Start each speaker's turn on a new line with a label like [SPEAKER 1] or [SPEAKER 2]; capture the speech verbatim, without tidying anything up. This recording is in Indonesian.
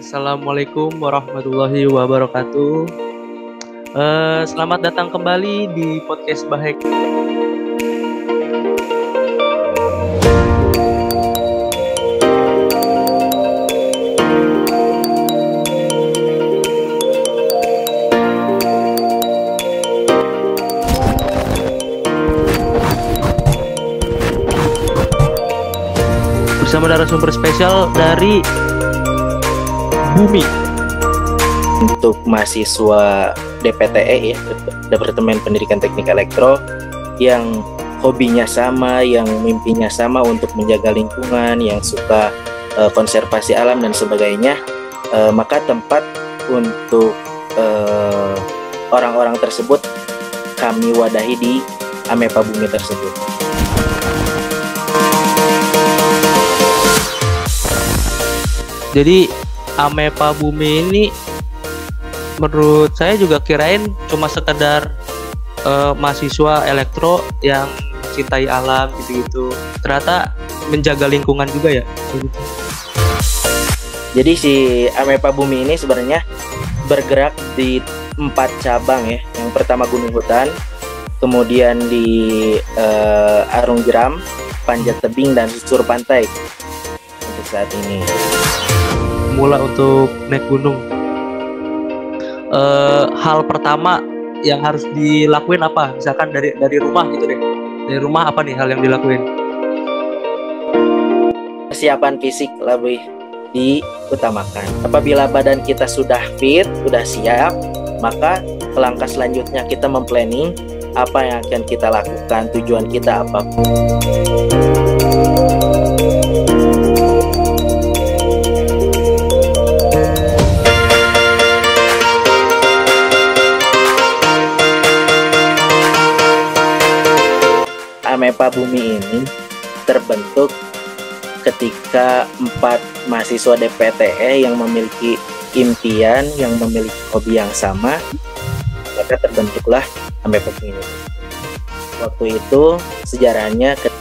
[SPEAKER 1] Assalamualaikum warahmatullahi wabarakatuh. Eh, selamat datang kembali di podcast Bahek. Bersama narasumber spesial dari Bumi.
[SPEAKER 2] Untuk mahasiswa D P T E ya, Departemen Pendidikan Teknik Elektro, yang hobinya sama, yang mimpinya sama untuk menjaga lingkungan, yang suka uh, konservasi alam dan sebagainya, uh, maka tempat untuk uh, orang-orang tersebut kami wadahi di Amepa Bumi tersebut.
[SPEAKER 1] Jadi Amepa Bumi ini menurut saya juga kirain cuma sekedar uh, mahasiswa elektro yang mencintai alam gitu-gitu. Ternyata menjaga lingkungan juga ya. Gitu.
[SPEAKER 2] Jadi si Amepa Bumi ini sebenarnya bergerak di empat cabang ya. Yang pertama Gunung Hutan, kemudian di uh, Arung Jeram, Panjat Tebing, dan Susur Pantai untuk saat ini.
[SPEAKER 1] Mula untuk naik gunung, e, hal pertama yang harus dilakuin apa? Misalkan dari dari rumah gitu deh. Dari rumah apa nih hal yang dilakuin?
[SPEAKER 2] Persiapan fisik lebih diutamakan. Apabila badan kita sudah fit, sudah siap, maka langkah selanjutnya kita memplanning apa yang akan kita lakukan, tujuan kita apa. Amepa Bumi ini terbentuk ketika empat mahasiswa D P T E yang memiliki impian, yang memiliki hobi yang sama, maka terbentuklah Amepa Bumi. Waktu itu sejarahnya